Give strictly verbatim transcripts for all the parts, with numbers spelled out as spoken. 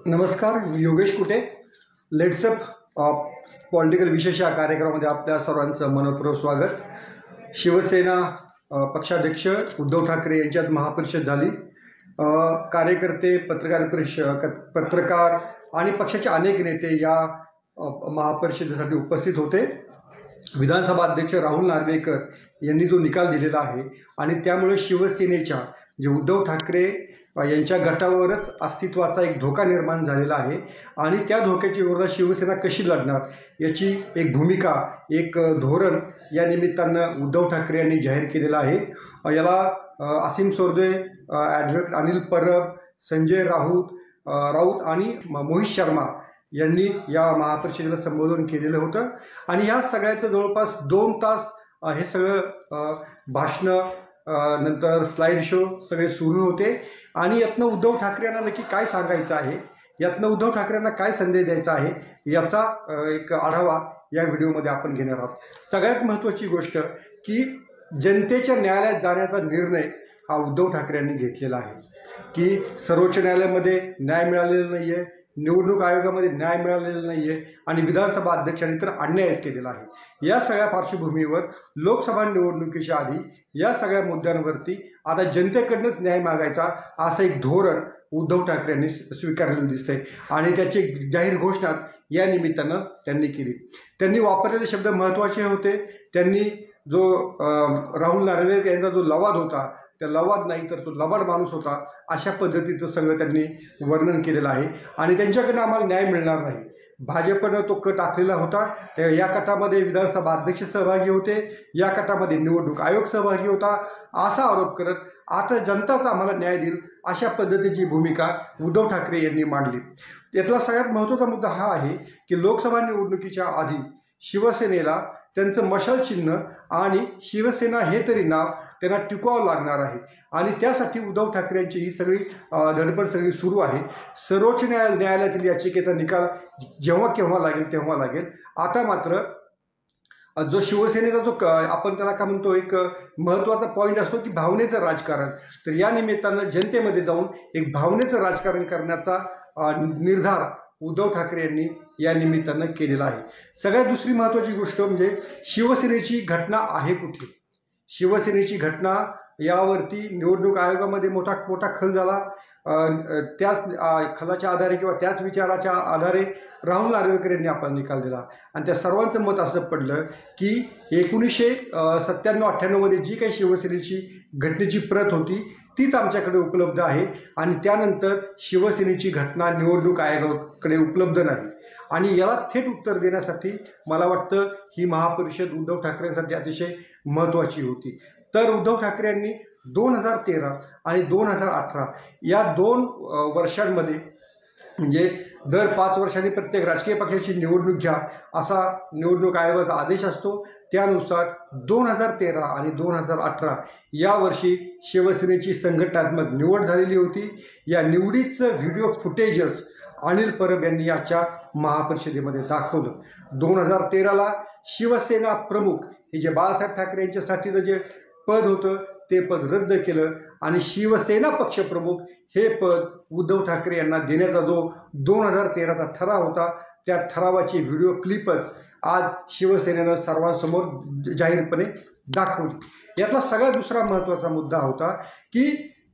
नमस्कार, मी योगेश कुटे. लेट्सअप पॉलिटिकल विशेष या कार्यक्रमामध्ये आपल्या सर्वांचं मनपूर्वक स्वागत. शिवसेना पक्षाध्यक्ष उद्धव ठाकरे यांच्यात महापरिषद झाली. कार्यकर्ते, पत्रकार परिषद पत्रकार आणि पक्षाचे अनेक नेते या महापरिषदेसाठी उपस्थित होते. विधानसभा अध्यक्ष राहुल नार्वेकर यांनी जो निकाल दिलेला आहे आणि त्यामुळे शिवसेनेच्या जे उद्धव ठाकरे यांच्या गटावरच अस्तित्वाचा एक धोका निर्माण झालेला आहे आणि त्या धोक्याच्या विरोधात शिवसेना कशी लढणार याची एक भूमिका, एक धोरण या निमित्तानं उद्धव ठाकरे यांनी जाहीर केलेलं आहे. याला असीम सोर्दे, ॲडव्होकेट अनिल परब, संजय राऊत राऊत आणि मोहित शर्मा यांनी या महापरिषदेला संबोधन केलेलं होतं आणि ह्या सगळ्याचं जवळपास दोन तास हे सगळं भाषणं, नंतर स्लाइड शो सगळे सुरू होते आणि यातनं उद्धव ठाकरे यांना नक्की काय सांगायचं आहे, यातनं उद्धव ठाकरेंना काय संदेश द्यायचा आहे याचा एक आढावा या व्हिडिओमध्ये आपण घेणार आहोत. सगळ्यात महत्त्वाची गोष्ट की जनतेच्या न्यायालयात जाण्याचा निर्णय हा उद्धव ठाकरे यांनी घेतलेला आहे की सर्वोच्च न्यायालयामध्ये न्याय मिळालेला नाही आहे, निवडणूक आयोगामध्ये न्याय मिळालेला नाही आहे आणि विधानसभा अध्यक्षांनी तर अन्यायच केलेला आहे. या सगळ्या पार्श्वभूमीवर लोकसभा निवडणुकीच्या आधी या सगळ्या मुद्द्यांवरती आता जनतेकडनंच न्याय मागायचा असं एक धोरण उद्धव ठाकरे यांनी स्वीकारलेलं दिसतंय आणि त्याची जाहीर घोषणा या निमित्तानं त्यांनी केली. त्यांनी वापरलेले शब्द महत्त्वाचे होते. त्यांनी जो राहुल नार्वेकर यांचा जो लवाद होता, त्या लवाद नाही तर तो लबाड माणूस होता, अशा पद्धतीचं सगळं त्यांनी वर्णन केलेलं आहे आणि त्यांच्याकडनं आम्हाला न्याय मिळणार नाही. भाजपनं तो कट आखलेला होता. त्या या कटामध्ये विधानसभा अध्यक्ष सहभागी होते, या कटामध्ये निवडणूक आयोग सहभागी होता असा आरोप करत आता जनताच आम्हाला न्याय देईल अशा पद्धतीची भूमिका उद्धव ठाकरे यांनी मांडली. यातला सगळ्यात महत्त्वाचा मुद्दा हा आहे की लोकसभा निवडणुकीच्या आधी शिवसेनेला त्यांचं मशाल चिन्ह आणि शिवसेना हे तरी नाव त्यांना टिकवावं लागणार आहे आणि त्यासाठी उद्धव ठाकरे यांची ही सगळी धडपड सगळी सुरू आहे. सर्वोच्च न्यायालय न्यायालयातील याचिकेचा निकाल जेव्हा केव्हा लागेल तेव्हा लागेल. आता मात्र जो शिवसेनेचा जो आपण त्याला काय म्हणतो एक महत्त्वाचा पॉईंट असतो की भावनेचं राजकारण, तर या निमित्तानं जनतेमध्ये जाऊन एक भावनेचं राजकारण करण्याचा निर्धार उद्धव ठाकरे यांनी या निमित्तानं केलेला आहे. सगळ्यात दुसरी महत्त्वाची गोष्ट म्हणजे शिवसेनेची घटना आहे कुठे. शिवसेनेची घटना यावरती निवडणूक आयोगामध्ये मोठा मोठा खल झाला. त्याच खलाच्या आधारे किंवा त्याच विचाराच्या आधारे राहुल नार्वेकर यांनी आपला निकाल दिला आणि त्या सर्वांचं मत असं पडलं की एकोणीसशे सत्त्याण्णव अठ्ठ्याण्णवमध्ये जी काही शिवसेनेची घटनेची प्रत होती तीच आमच्याकडे उपलब्ध आहे आणि त्यानंतर शिवसेनेची घटना निवडणूक आयोगाकडे उपलब्ध नाही आणि याला थेट उत्तर देण्यासाठी मला वाटतं ही महापरिषद उद्धव ठाकरेंसाठी अतिशय महत्त्वाची होती. तर उद्धव ठाकरे यांनी दोन हजार तेरा आणि दोन हजार अठरा या दोन वर्षांमध्ये म्हणजे दर पाच वर्षांनी प्रत्येक राजकीय पक्षाची निवडणूक घ्या असा निवडणूक आयोगाचा आदेश असतो. त्यानुसार दोन हजार तेरा आणि दोन हजार अठरा या वर्षी शिवसेनेची संघटनात्मक निवड झालेली होती. या निवडीचं व्हिडिओ फुटेजच अनिल परब यांनी आजच्या महापरिषदेमध्ये दाखवलं. दोन हजार तेराला शिवसेना प्रमुख हे जे बाळासाहेब ठाकरे यांच्यासाठीचं जे पद होतं ते पद रद्द केलं आणि शिवसेना पक्षप्रमुख हे पद उद्धव ठाकरे यांना देण्याचा जो दोन हजार तेराचा ठराव होता त्या ठरावाची व्हिडिओ क्लिपच आज शिवसेनेनं सर्वांसमोर जाहीरपणे दाखवली. यातला सगळ्यात दुसरा महत्त्वाचा मुद्दा होता की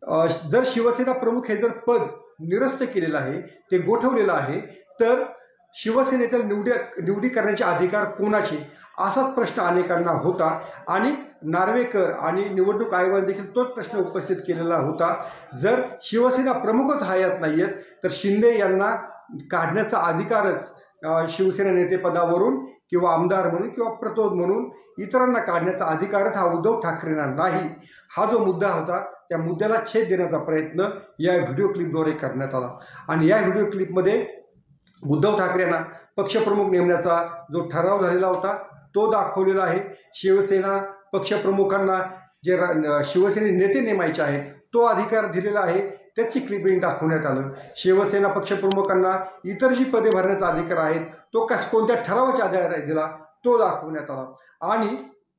जर शिवसेना प्रमुख हे जर पद निरस्त केलेलं आहे, ते गोठवलेलं आहे, तर शिवसेनेच्या निवडी निवडी करण्याचे अधिकार कोणाचे असाच प्रश्न अनेकांना होता आणि नार्वेकर आणि निवडणूक आयोगाने देखील तोच प्रश्न उपस्थित केलेला होता. जर शिवसेना प्रमुखच हयात नाही आहेत तर शिंदे यांना काढण्याचा अधिकारच शिवसेना नेतेपदावरून किंवा आमदार म्हणून किंवा प्रतोद म्हणून इतरांना काढण्याचा अधिकारच हा उद्धव ठाकरेंना नाही. हा जो मुद्दा होता त्या मुद्द्याला छेद देण्याचा प्रयत्न या व्हिडिओ क्लिपद्वारे करण्यात आला आणि या व्हिडिओ क्लिपमध्ये उद्धव ठाकरेंना पक्षप्रमुख नेमण्याचा जो ठराव झालेला होता तो दाखवलेला आहे. शिवसेना पक्षप्रमुखांना जे शिवसेने नेते नेमायचे आहेत तो अधिकार दिलेला आहे, त्याची क्लिपिंग दाखवण्यात आलं. शिवसेना पक्षप्रमुखांना इतर जी पदे भरण्याचा अधिकार आहेत तो कस कोणत्या ठरावाच्या आधारे दिला तो दाखवण्यात आला आणि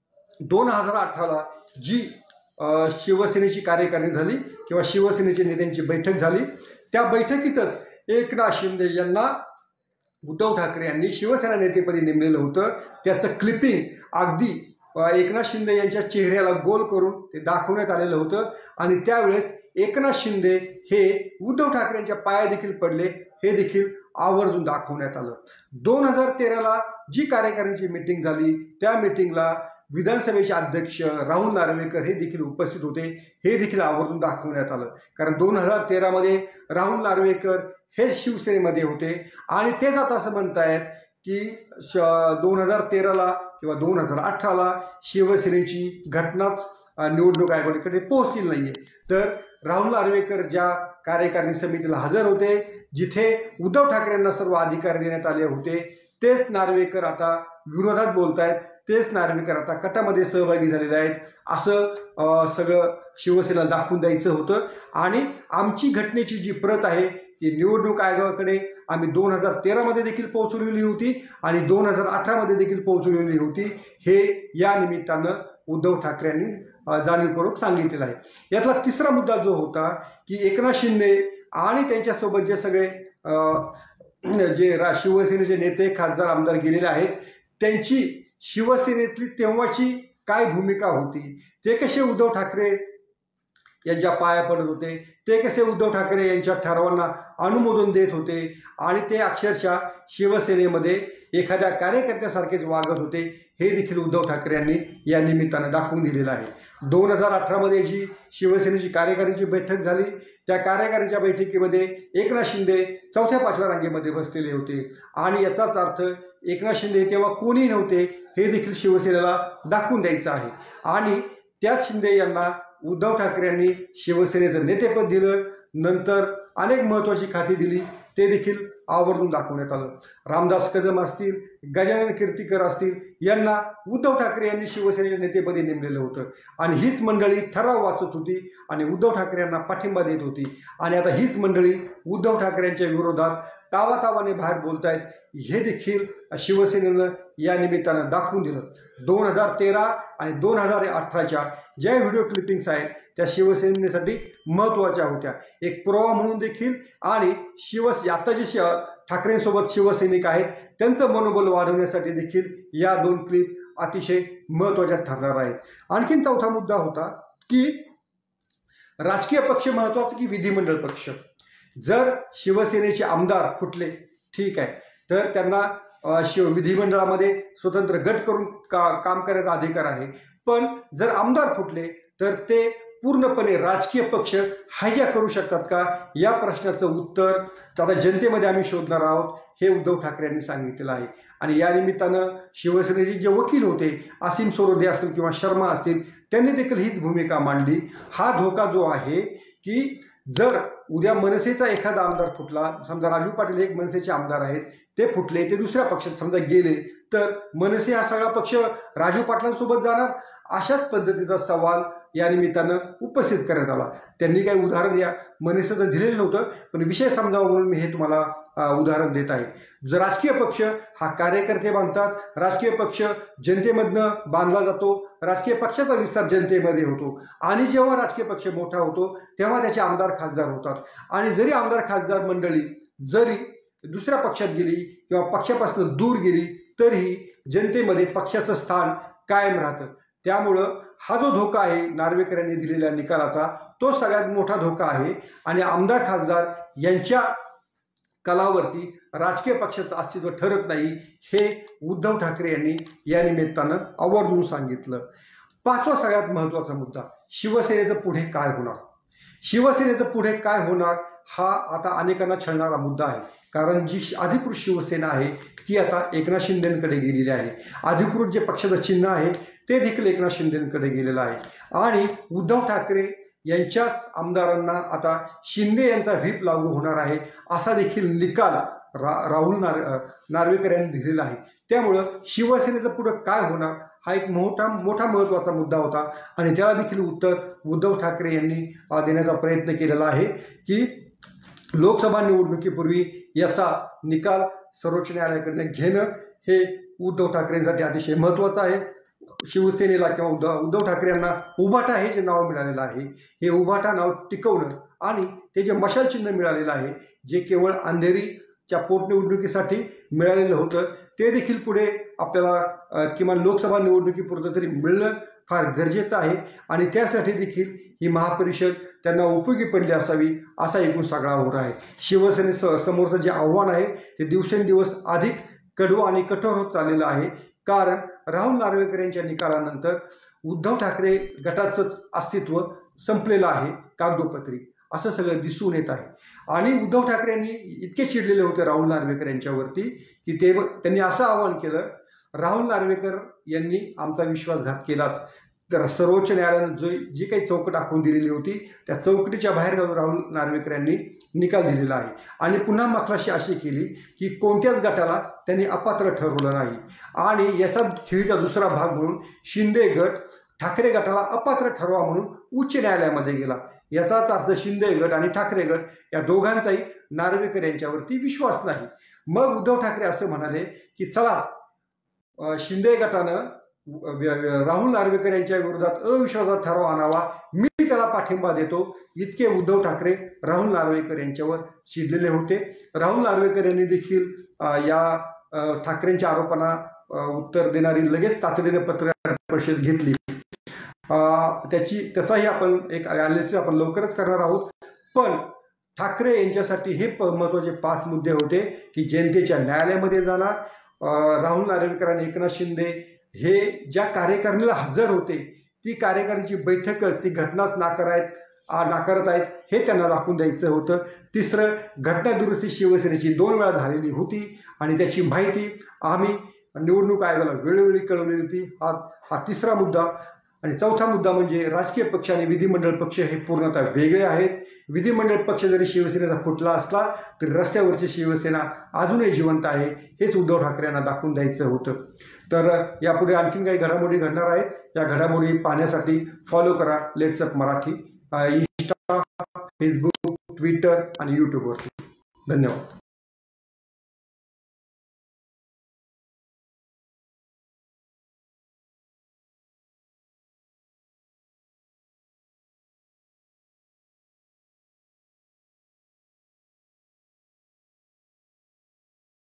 दोन हजार अठराला जी शिवसेनेची कार्यकारिणी झाली किंवा शिवसेनेच्या नेत्यांची बैठक झाली त्या बैठकीतच एकनाथ शिंदे यांना उद्धव ठाकरे यांनी शिवसेना नेतेपदी नेमलेलं होतं. त्याचं क्लिपिंग अगदी एकनाथ शिंदे यांच्या चेहऱ्याला गोल करून ते दाखवण्यात आलेलं होतं आणि त्यावेळेस एकनाथ शिंदे हे उद्धव ठाकरेंच्या पाया देखील पडले, हे देखील आवर्जून दाखवण्यात आलं. दोन हजार तेराला जी कार्यकारिणीची मीटिंग झाली त्या मीटिंगला विधानसभेचे अध्यक्ष राहुल नार्वेकर हे देखील उपस्थित होते, हे देखील आवर्जून दाखवण्यात आलं. कारण दोन हजार तेरामध्ये राहुल नार्वेकर हे शिवसेनेमध्ये होते आणि तेच आता असं म्हणतायत की दोन हजार तेराला किंवा दोन हजार अठराला शिवसेनेची घटनाच निवडणूक आयोगाकडे पोहोचली नाहीये. तर राहुल नार्वेकर ज्या कार्यकारिणी समितीला हजर होते, जिथे उद्धव ठाकरेंना सर्व अधिकार देण्यात आले होते, तेच नार्वेकर आता विरोधात बोलतायत, तेच नार्वेकर आता कटामध्ये सहभागी झालेले आहेत, असं सगळं शिवसेनेला दाखवून द्यायचं होतं. आणि आमची घटनेची जी प्रत आहे ती निवडणूक आयोगाकडे आम्ही दोन हजार तेरामध्ये देखील पोहोचवलेली होती आणि दोन हजार अठरामध्ये देखील पोहोचवलेली होती, हे या निमित्तानं उद्धव ठाकरेंनी जाणीवपूर्वक सांगितलेलं आहे. यातला तिसरा मुद्दा जो होता की एकनाथ शिंदे आणि त्यांच्यासोबत जे सगळे जे शिवसेनेचे नेते खासदार आमदार गेलेले आहेत त्यांची शिवसेनेतली तेव्हाची काय भूमिका होती, ते कसे उद्धव ठाकरे यांच्या पाया पडत होते, ते कसे उद्धव ठाकरे यांच्या ठरावांना अनुमोदन देत होते आणि ते अक्षरशः शिवसेनेमध्ये एखाद्या कार्यकर्त्यासारखेच वागत होते, हे देखील उद्धव ठाकरे यांनी या निमित्तानं दाखवून दिलेलं आहे. दोन हजार अठरामध्ये जी शिवसेनेची कार्यकारिणीची बैठक झाली त्या कार्यकारिणीच्या बैठकीमध्ये एकनाथ शिंदे चौथ्या पाचव्या रांगेमध्ये बसलेले होते आणि याचाच अर्थ एकनाथ शिंदे तेव्हा कोणी नव्हते हे देखील शिवसेनेला दाखवून द्यायचं आहे. आणि त्याच शिंदे यांना उद्धव ठाकरे यांनी शिवसेनेचं नेतेपद दिलं, नंतर अनेक महत्त्वाची खाती दिली, ते देखील आवर्जून दाखवण्यात आलं. रामदास कदम असतील, गजानन कीर्तीकर असतील, यांना उद्धव ठाकरे यांनी शिवसेनेच्या नेतेपदी नेमलेलं होतं आणि हीच मंडळी ठराव वाचत होती आणि उद्धव ठाकरे यांना पाठिंबा देत होती. आणि आता हीच मंडळी उद्धव ठाकरे यांच्या विरोधात तावातावाने बाहेर बोलतायत, हे देखील शिवसेनेनं या निमित्तानं दाखवून दिलं. दोन हजार तेरा आणि दोन हजार अठराच्या ज्या व्हिडिओ क्लिपिंग्स आहेत त्या शिवसेनेसाठी महत्त्वाच्या होत्या, एक पुरावा म्हणून देखील आणि शिवस आता जे ठाकरेंसोबत शिवसैनिक आहेत त्यांचं मनोबल वाढवण्यासाठी देखील या दोन क्लिप अतिशय महत्त्वाच्या ठरणार आहेत. आणखीन चौथा मुद्दा होता की राजकीय पक्ष महत्त्वाचा की विधिमंडळ पक्ष. जर शिवसेनेचे आमदार फुटले ठीक आहे, तर त्यांना शिव विधिमंडळामध्ये स्वतंत्र गट करून का काम करण्याचा अधिकार आहे, पण जर आमदार फुटले तर ते पूर्णपणे राजकीय पक्ष हायजॅक करू शकतात का, या प्रश्नाचं उत्तर आता जनतेमध्ये आम्ही शोधणार आहोत, हे उद्धव ठाकरे यांनी सांगितलेलं आहे. आणि या निमित्तानं शिवसेनेचे जे वकील होते, असीम सोरोदे असतील किंवा शर्मा असतील, त्यांनी देखील हीच भूमिका मांडली. हा धोका जो आहे की जर उद्या मनसेचा एखादा आमदार फुटला, समजा राजू पाटील एक मनसेचे आमदार आहेत, ते फुटले, ते दुसऱ्या पक्षात समजा गेले, तर मनसे हा सगळा पक्ष राजू पाटलांसोबत जाणार, अशाच पद्धतीचा सवाल या निमित्तानं उपस्थित करण्यात आला. त्यांनी काही उदाहरण या मनसेचं दिलेलं नव्हतं, पण विषय समजावा म्हणून मी हे तुम्हाला उदाहरण देत आहे. जर राजकीय पक्ष हा कार्यकर्ते बांधतात, राजकीय पक्ष जनतेमधनं बांधला जातो, राजकीय पक्षाचा विस्तार जनतेमध्ये होतो आणि जेव्हा राजकीय पक्ष मोठा होतो तेव्हा त्याचे आमदार खासदार होतात. आणि जरी आमदार खासदार मंडळी जरी दुसऱ्या पक्षात गेली किंवा पक्षापासून दूर गेली तरीही जनतेमध्ये पक्षाचं स्थान कायम राहतं. त्यामुळं हा जो धोका आहे नार्वेकर यांनी दिलेल्या निकालाचा, तो सगळ्यात मोठा धोका आहे आणि आमदार खासदार यांच्या कलावरती राजकीय पक्षाचं अस्तित्व ठरत नाही, हे उद्धव ठाकरे यांनी या निमित्तानं आवर्जून सांगितलं. पाचवा सगळ्यात महत्त्वाचा मुद्दा, शिवसेनेचं पुढे काय होणार. शिवसेनेचं पुढे काय होणार हा आता अनेकांना छळणारा मुद्दा आहे, कारण जी अधिकृत शिवसेना आहे ती आता एकनाथ शिंदेंकडे गेलेली आहे. अधिकृत जे पक्षाचं चिन्ह आहे ते देखील एकनाथ शिंदेंकडे गेलेलं आहे आणि उद्धव ठाकरे यांच्याच आमदारांना आता शिंदे यांचा व्हीप लागू होणार आहे, असा देखील निकाल रा राहुल नार नार्वेकर यांनी दिलेला आहे. त्यामुळं शिवसेनेचं पुढं काय होणार हा एक मोठा मोठा महत्त्वाचा मुद्दा होता आणि त्याला देखील उत्तर उद्धव ठाकरे यांनी देण्याचा प्रयत्न केलेला आहे की लोकसभा निवडणुकीपूर्वी याचा निकाल सर्वोच्च न्यायालयाकडनं घेणं हे उद्धव ठाकरेंसाठी अतिशय महत्त्वाचं आहे. शिवसेनेला किंवा उद्धव उद्धव ठाकरे यांना उभाटा हे जे नाव मिळालेलं आहे, हे उभाटा नाव टिकवणं आणि ते जे मशाल चिन्ह मिळालेलं आहे जे केवळ अंधेरीच्या पोटनिवडणुकीसाठी मिळालेलं होतं ते देखील पुढे आपल्याला किमान लोकसभा निवडणुकीपुरतं तरी मिळणं फार गरजेचं आहे आणि त्यासाठी देखील ही महापरिषद त्यांना उपयोगी पडली असावी असा एकूण सगळा ओढा आहे. शिवसेने समोरचं जे आव्हान आहे ते दिवसेंदिवस अधिक कडवं आणि कठोर होत चाललेलं आहे. कारण राहुल नार्वेकर यांच्या निकालानंतर उद्धव ठाकरे गटाचंच अस्तित्व संपलेलं आहे कागदोपत्री असं सगळं दिसून येत आहे. आणि उद्धव ठाकरे यांनी इतके चिडलेले होते राहुल नार्वेकर यांच्यावरती की ते त्यांनी असं आवाहन केलं, राहुल नार्वेकर यांनी आमचा विश्वासघात केलाच तर सर्वोच्च न्यायालयानं जो जी काही चौकट आखून दिलेली होती त्या चौकटीच्या बाहेर जाऊन राहुल नार्वेकर यांनी निकाल दिलेला आहे. आणि पुन्हा मखलाशी अशी केली की कोणत्याच गटाला त्यांनी अपात्र ठरवलं नाही. आणि याचा खेळीचा दुसरा भाग म्हणून शिंदे गट ठाकरे गटाला अपात्र ठरवा म्हणून उच्च न्यायालयामध्ये गेला. याचाच अर्थ शिंदे गट आणि ठाकरे गट या दोघांचाही नार्वेकर यांच्यावरती विश्वास नाही. मग उद्धव ठाकरे असं म्हणाले की चला शिंदे गटानं राहुल नार्वेकर यांच्या विरोधात अविश्वासाचा ठराव आणावा, मी त्याला पाठिंबा देतो. इतके उद्धव ठाकरे राहुल नार्वेकर यांच्यावर चिडलेले होते. राहुल नार्वेकर यांनी देखील या ठाकरेंच्या आरोपांना उत्तर देणारी लगेच तातडीने पत्रकार परिषद घेतली. त्याची त्याचाही आपण एक अनालिसिस आपण लवकरच करणार आहोत. पण ठाकरे यांच्यासाठी हे महत्त्वाचे पाच मुद्दे होते की जनतेच्या न्यायालयामध्ये जाणार, राहुल नार्वेकर आणि एकनाथ शिंदे हे ज्या कार्यकारिणीला हजर होते ती कार्यकारिणीची बैठकच ती घटनाच नाकारत नाकारत आहेत हे त्यांना दाखवून द्यायचं होतं. तिसरं, घटना दुरुस्ती शिवसेनेची दोन वेळा झालेली होती आणि त्याची माहिती आम्ही निवडणूक आयोगाला वेळोवेळी कळवलेली होती. हा हा तिसरा मुद्दा. आणि चौथा मुद्दा म्हणजे राजकीय पक्ष आणि विधिमंडळ पक्ष हे पूर्णतः वेगळे आहेत. विधिमंडळ पक्ष जरी शिवसेनेचा फुटला असला तरी रस्त्यावरची शिवसेना अजूनही जिवंत आहे हेच उद्धव ठाकरे यांना दाखवून द्यायचं होतं. तर यापुढे आणखीन काही घडामोडी घडणार आहेत. या घडामोडी पाहण्यासाठी फॉलो करा LetsUpp Marathi Insta, Facebook, Twitter आणि यूट्यूबवरती. धन्यवाद.